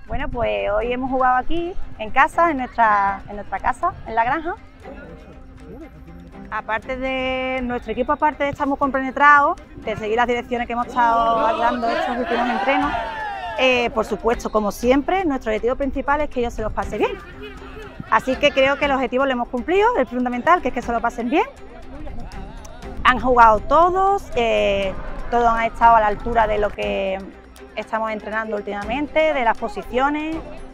Bueno, pues hoy hemos jugado aquí, en casa, en nuestra casa, en la granja. Aparte de nuestro equipo, aparte de estar muy compenetrados, de seguir las direcciones que hemos estado dando estos últimos entrenos, por supuesto, como siempre, nuestro objetivo principal es que ellos se los pasen bien. Así que creo que el objetivo lo hemos cumplido, el fundamental, que es que se lo pasen bien. Han jugado todos, todos han estado a la altura de lo que estamos entrenando últimamente, de las posiciones.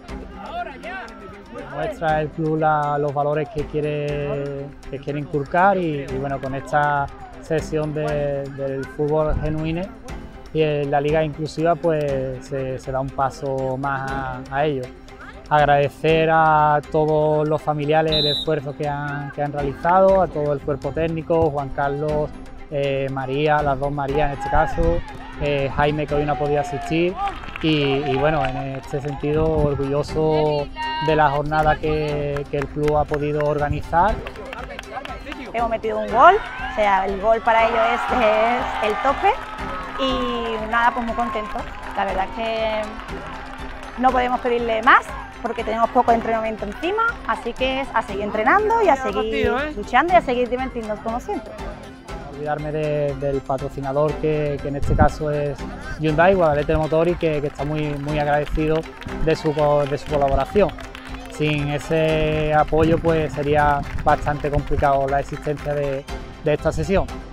Muestra el club los valores que quiere inculcar y bueno, con esta sesión del fútbol genuino y en la liga inclusiva pues se da un paso más a ello. Agradecer a todos los familiares el esfuerzo que han realizado, a todo el cuerpo técnico, Juan Carlos, María, las dos Marías en este caso, Jaime, que hoy no ha podido asistir y bueno, en este sentido orgulloso de la jornada que el club ha podido organizar. Hemos metido un gol, o sea, el gol para ellos es el tope y nada, pues muy contentos. La verdad es que no podemos pedirle más porque tenemos poco entrenamiento encima, así que es a seguir entrenando y a seguir luchando y a seguir divertirnos como siempre. Olvidarme del patrocinador que en este caso es Hyundai, Guadalete Motor, y que está muy agradecido de su colaboración. Sin ese apoyo pues sería bastante complicado la existencia de esta sesión.